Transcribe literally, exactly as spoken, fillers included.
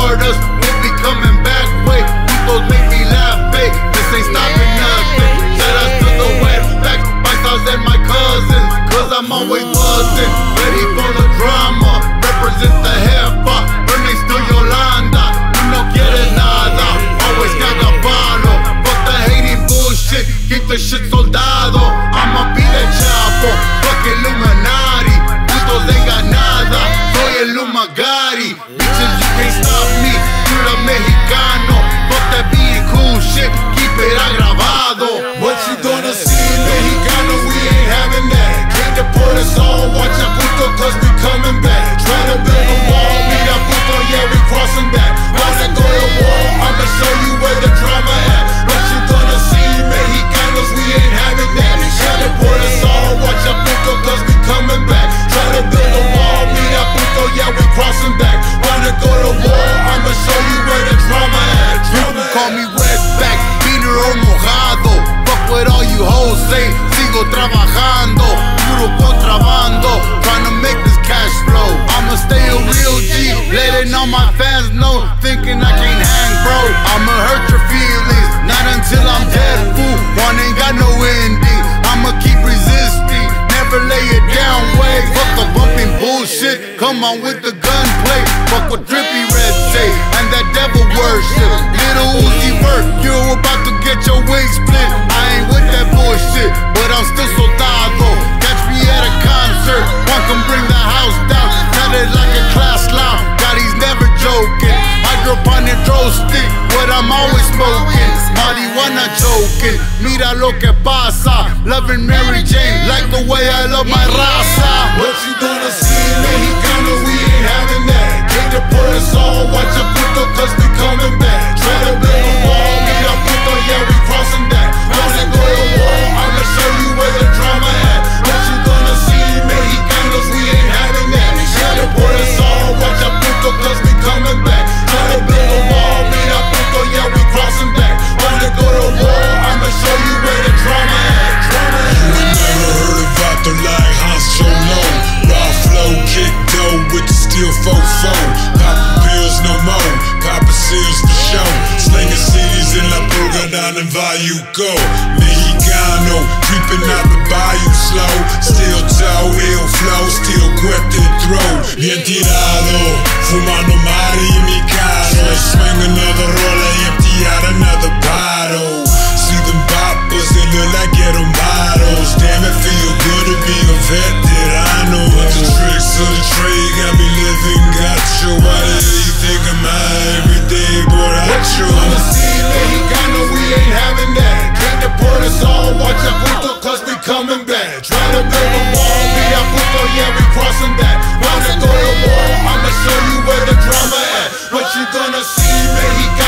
support us, we'll be coming back, wait. Putos make me laugh, babe, this ain't stopping nothing. Shout out to the wetbacks, my sons and my cousins, cause I'm always buzzing, ready for the drama. Represent the hip-hop, her name's still Yolanda. You no quiere nada, always cagapalo. Fuck the hating bullshit, keep the shit soldado. I'ma be the chapo, fuck Illuminati. Putos ain't got nada, soy el Lumagari. Bitches, you can't stop me, pura mexicano. Fuck that being cool shit, keep it agravado. What you gonna see, mexicano, we ain't having that. Can't deport us all, watch a puto cause we coming back. Tryna build a wall, meet a puto, yeah we crossing that. Wanna go to war, I'ma show you where the drama at. What you gonna see, mexicanos, we ain't having that. Can't deport us all, watch a puto cause we coming back. Tryna build a wall, meet a puto, yeah we crossing back. Wanna go to war, I'ma show you where the drama at. Drama Call me wetback, beater or mojado. Fuck what all you hoes say, sigo trabajando. Puro contrabando, tryna make this cash flow. I'ma stay a real G, letting all my fans know. Thinking I can't hang, bro, I'ma hurt your feelings. Not until I'm dead, fool, one ain't got no ending. I'ma keep resisting, never lay it down, way. Fuck the bumping bullshit, come on with the gunplay. Fuck what Drippy Red say, and that devil worship. Little Uzi Vert, you're about to get your wig split. I ain't with that bullshit, but I'm still soldado. Catch me at a concert, one can bring the house down. Sounded like a class clown, God he's never joking. I grew up on the throw stick, what I'm always smoking. Marijuana choking, mira lo que pasa. Loving Mary Jane, like the way I love my raza. What you gonna see, mexicano, we ain't having that. Can't deport us all, watch a puto cause we coming back. Tryna build a wall, meet a puto, yeah we crossing that. Wanna go to war, I'ma show you where the drama at. What you gonna see, mexicanos, we ain't having that. Can't deport us all, watch a puto cause we coming back. Tryna build a wall, meet a puto, yeah we crossing back. Wanna go to war, I'ma show you where the drama at. Drama at. You ain't never heard of Vato like Hans Cholo. Raw flow, kick dough with the steel fofo. Pop pills no more, Papa seals for show. Slinging C Ds in La Purga down in Valluco. Mexicano, creeping out the bayou slow. Still toe, ill flow, still cuete throw. Bien tirado, fumando mari en mi carro. Swing another roller, empty out another bottle. See them boppers, they look like ghetto models. Damn, it feel good to be a vet that I know. But the tricks of the trade got me living gacho. Why the hell you think I'm high every day, borracho? I'ma see, mexicano, we ain't having that. Can't deport us all, watch a puto cause we coming back. Tryna build a wall, be a puto, yeah we crossing that. Wanna go to war, I'ma show you where the drama at. What you gonna see, mexicano?